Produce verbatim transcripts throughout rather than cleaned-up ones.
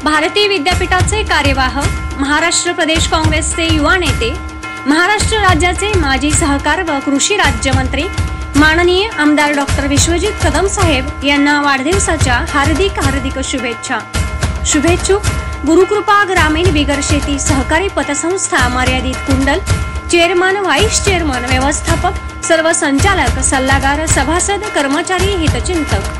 भारतीय विद्यापीठाचे कार्यवाह, महाराष्ट्र प्रदेश काँग्रेसचे युवा नेते, महाराष्ट्र राज्याचे माजी सहकार व कृषी राज्यमंत्री माननीय आमदार डॉक्टर विश्वजित कदम साहेब यांना वाढदिवसाच्या हार्दिक हार्दिक शुभेच्छा। शुभेच्छुक गुरुकृपा ग्रामीण बिगर शेती सहकारी पतसंस्था मर्यादित कुंडल, चेअरमन, व्हाईस चेअरमन, व्यवस्थापक, सर्व संचालक, सल्लागार, सभासद, कर्मचारी, हितचिंतक।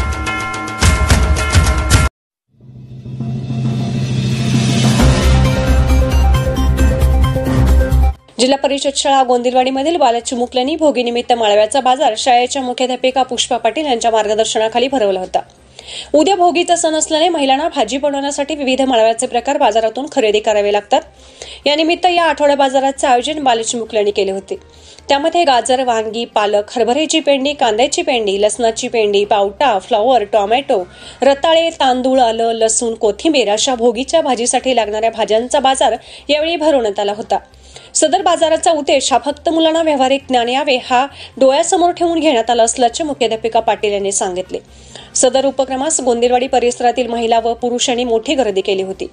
जिल्हा परिषद शाळा गोंदिलवाडीमधील बालचिमुकल्यांनी भोगीनिमित्त माळव्याचा बाजार शाळेच्या मुख्याध्यापिका पुष्पा पाटील यांच्या मार्गदर्शनाखाली भरवला होता। उद्या भोगीचा सण असल्याने महिलांना भाजी बनवण्यासाठी विविध माळव्याचे प्रकार बाजारातून खरेदी करावे लागतात। या निमित्त या आठवडा बाजाराचे आयोजन बालचिमुकल्यांनी केले होते। त्यामध्ये गाजर, वांगी, पालक, हरभऱ्याची पेंडी, कांद्याची पेंडी, लसणाची पेंडी, पावटा, फ्लॉवर, टोमॅटो, रताळे, तांदूळ, आलं, लसूण, कोथिंबीर अशा भोगीच्या भाजीसाठी लागणाऱ्या भाज्यांचा बाजार यावेळी भरवण्यात आला होता। सदर बाजाराचा उद्देश हा फक्त मुलांना व्यावहारिक ज्ञान यावे हा डोळ्यासमोर ठेवून घेण्यात आला असल्याचे मुख्याध्यापिका पाटील यांनी सांगितले। सदर उपक्रमास गोंदिलवाडी परिसरातील महिला व पुरुषांनी मोठी गर्दी केली होती।